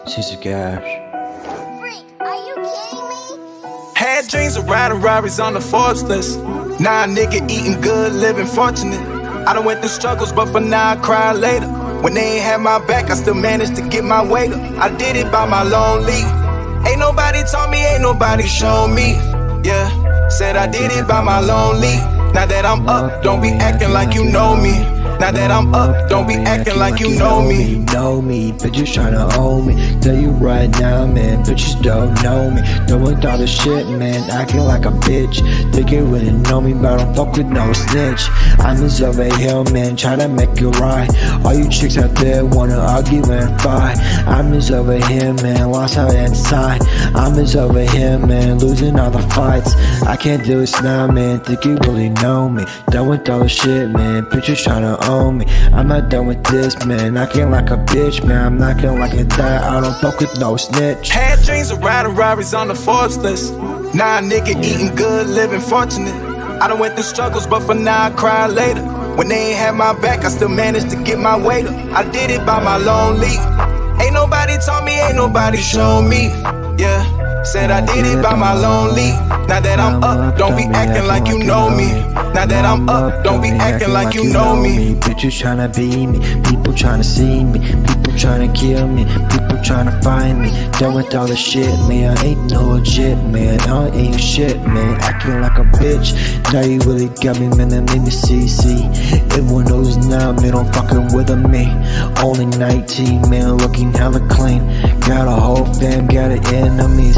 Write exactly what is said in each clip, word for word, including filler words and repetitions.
She's a Gash. Freak, are you kidding me? Had dreams of riding Rarries on the Forbes list. Now a nigga eating good, living fortunate. I done went through struggles, but for now I cry later. When they ain't had my back, I still managed to get my weight up. I did it by my lonely. Ain't nobody taught me, ain't nobody show me. Yeah, said I did it by my lonely. Now that I'm up, don't be acting like you know me. Now that I'm up, don't be acting like you know me. Know me, bitches tryna own me. Tell you right now, man, bitches don't know me. Doing all the shit, man, acting like a bitch. Think you really know me, but I don't fuck with no snitch. I'm just over here, man, tryna make it right. All you chicks out there wanna argue and fight. I'm just over here, man, lost out inside. I'm just over here, man, losing all the fights. I can't do this now, man, think you really know me. Done with all the shit, man, bitches tryna own me. I'm not done with this, man, acting like a bitch, man. I'm not acting like a that, I don't fuck with no snitch. Had dreams of riding Rarries on the Forbes list. Now a nigga eating good, living fortunate. I done went through struggles, but for now I cry later. When they ain't had my back, I still managed to get my weight up. I did it by my lonely. Ain't nobody taught me, ain't nobody show me. Yeah, said I did it by my lonely. Now that I'm up, don't be acting like you know me. Now that I'm up, don't be acting like you know me. Bitches tryna be me, people tryna see me, people tryna kill me, people tryna find me. Done with all the shit, man, I ain't no legit, man, I ain't shit, man, acting like a bitch. Now you really got me, man, that made me see, see. Everyone knows now, man, I'm fucking with me. Only nineteen, man, looking hella clean. Got a whole fam, got it enemies.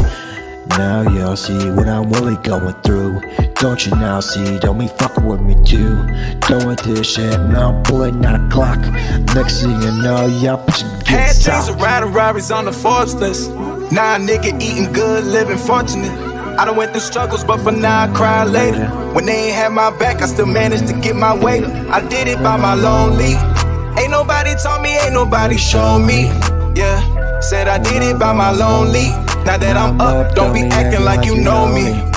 Now y'all see what I'm really going through. Don't you now see, don't be fucking with me too. Doing this shit, now I'm pulling out a clock. Next thing you know, y'all bitches get Had dreams socked. of riding Rarries on the Forbes list. Now a nigga eating good, living fortunate. I done went through struggles, but for now I cry later. When they ain't had my back, I still managed to get my weight up. I did it by my lonely. Ain't nobody taught me, ain't nobody show me. Yeah, said I did it by my lonely. Now that I'm up, don't be acting like you know me.